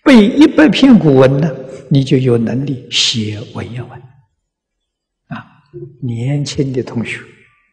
背100篇古文呢，你就有能力写文言文。年轻的同学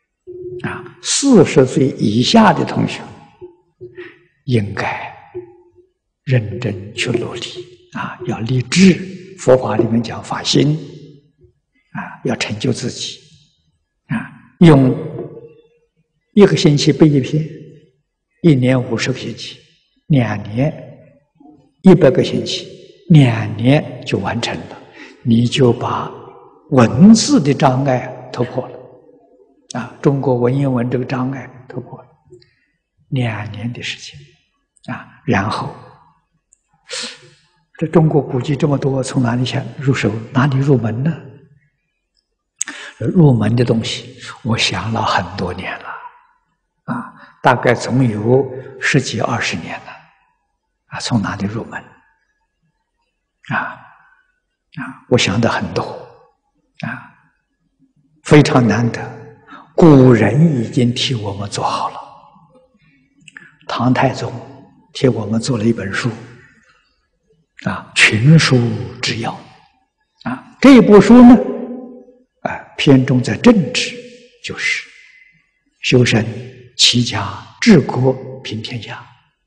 ，40岁以下的同学，应该认真去努力要立志。佛法里面讲发心要成就自己用1个星期背1篇，1年50个星期，2年100个星期，2年就完成了，你就把文字的障碍突破了中国文言文这个障碍突破了，2年的时间然后这中国古籍这么多，从哪里想入手？哪里入门呢？入门的东西，我想了很多年了大概总有10几20年了从哪里入门？我想的很多非常难得，古人已经替我们做好了。唐太宗替我们做了一本书群书之要这部书呢偏重在政治，就是修身齐家治国平天下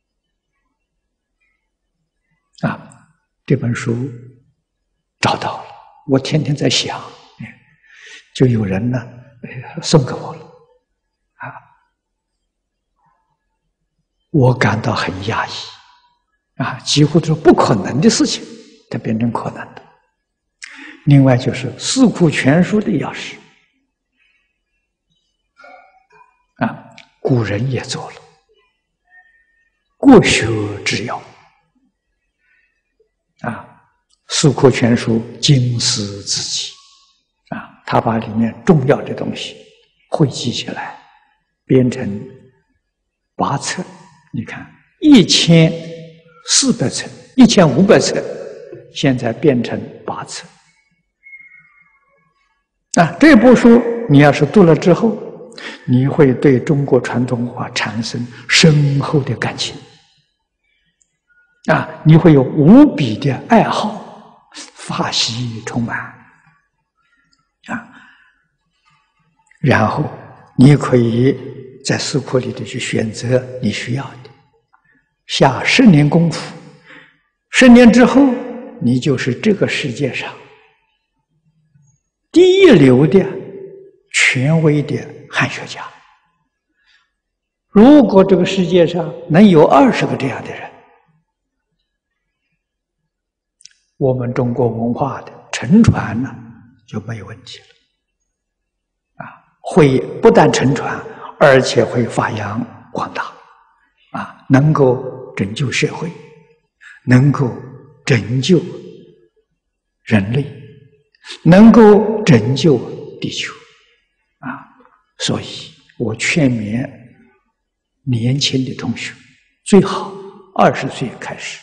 这本书找到了，我天天在想，就有人呢送给我了我感到很压抑几乎都是不可能的事情，它变成可能的。另外就是《四库全书》的要旨古人也做了国学之要四库全书经思自己他把里面重要的东西汇集起来，编成8册。你看1400册、1500册，现在变成8册。这部书你要是读了之后，你会对中国传统文化产生深厚的感情你会有无比的爱好，法喜充满然后你可以在四库里头去选择你需要的，下10年功夫，10年之后，你就是这个世界上第一流的权威的汉学家。如果这个世界上能有20个这样的人，我们中国文化的承传呢就没有问题了会不但承传，而且会发扬光大能够拯救社会，能够拯救人类，能够拯救地球所以我劝勉年轻的同学，最好20岁开始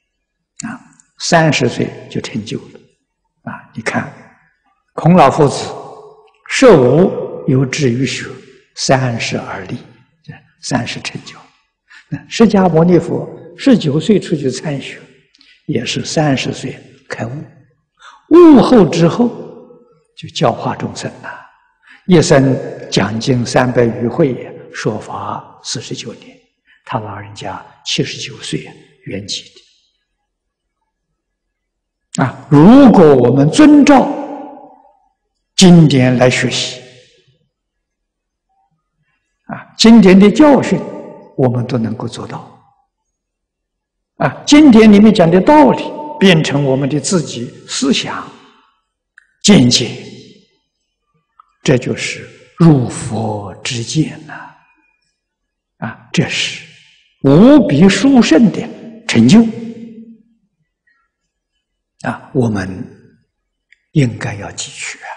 30岁就成就了你看孔老夫子涉无有志于学，30而立，30成就。释迦牟尼佛19岁出去参学，也是30岁开悟，悟后之后就教化众生了，一生讲经300余会，说法49年，他老人家79岁圆寂的。如果我们遵照经典来学习，经典的教训我们都能够做到经典里面讲的道理变成我们的自己思想见解，这就是入佛之见这是无比殊胜的成就我们应该要汲取